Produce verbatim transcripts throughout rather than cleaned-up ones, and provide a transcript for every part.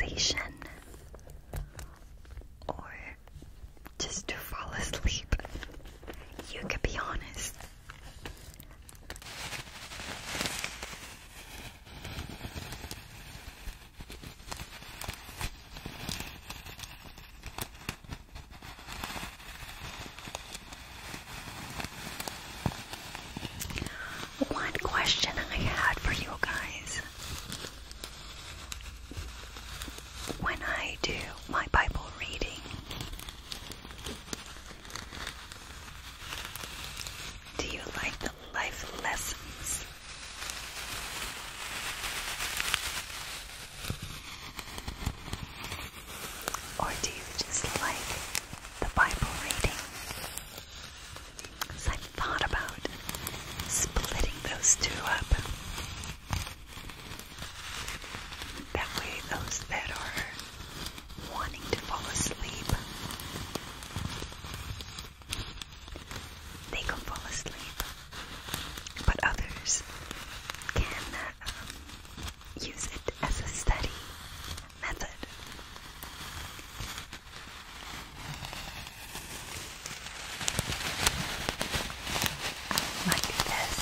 relaxation or just to fall asleep. You can be honest. One question I had for you guys. When I do my Bible reading, do you like the life lessons? Or do you just like the Bible reading? Because I've thought about splitting those two up. That way those that are wanting to fall asleep, they can fall asleep. But others can um, use it as a study method. Like this.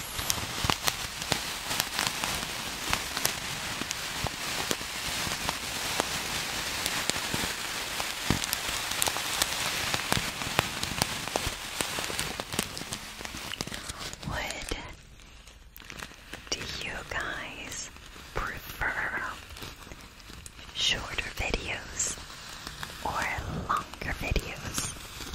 Would do you guys prefer shorter videos or longer videos?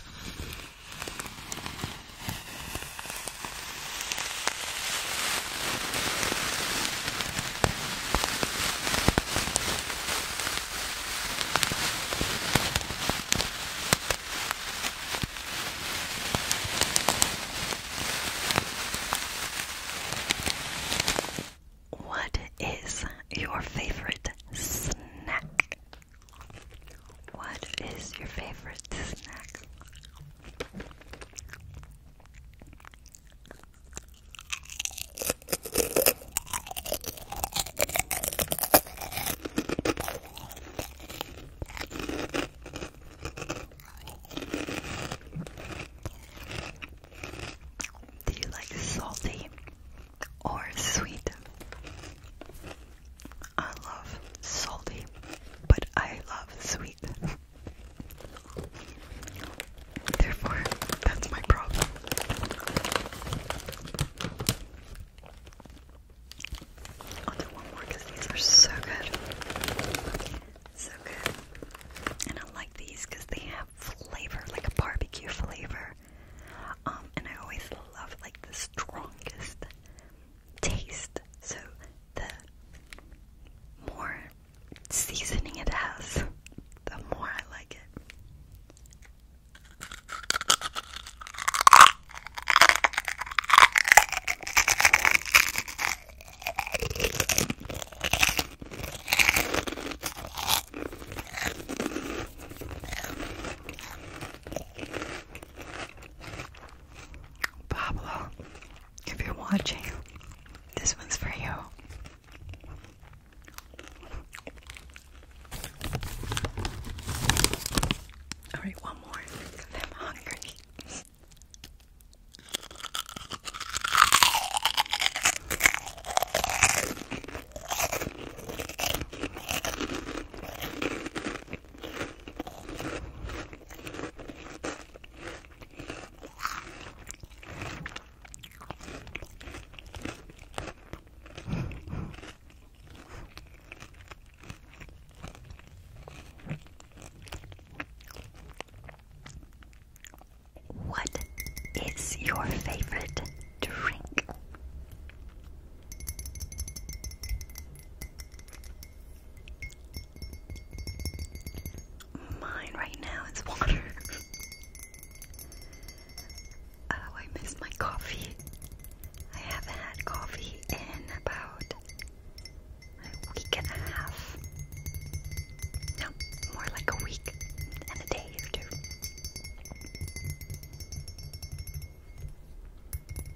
What is your favorite snack? What is your favorite snack? Do you like salty or sweet? I love salty, but I love sweet. Therefore, that's my problem. I'll do one more because these are so good. So good. And I like these because they have flavor, like a barbecue flavor. Um, and I always love like the strongest taste. So the more seasoning it has, the more I like it. Pablo, if you're watching, this one's for you. Alright, one more. I'm hungry. What is your favorite drink? Mine right now is water. Oh, I miss my coffee. I haven't had coffee in about a week and a half. No, more like a week and a day or two.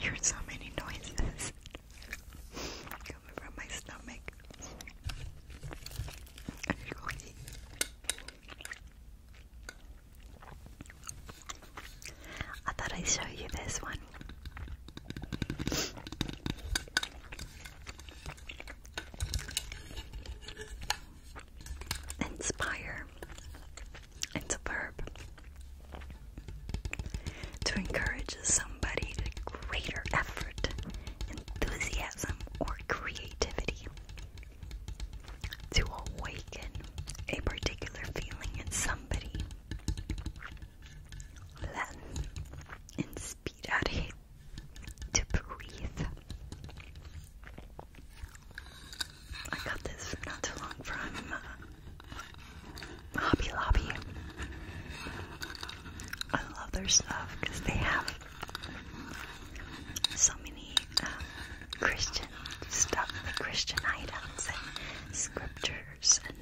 hear so many noises coming from my stomach. I need to go eat. I thought I'd show you this one. Inspire. It's a verb. To encourage somebody to greater effort, enthusiasm, or creativity. To awaken a particular feeling in somebody. Latin. Inspirare. To breathe. I got this not too long from uh, Hobby Lobby. I love their stuff because they have so many um, Christian stuff, like Christian items and scriptures and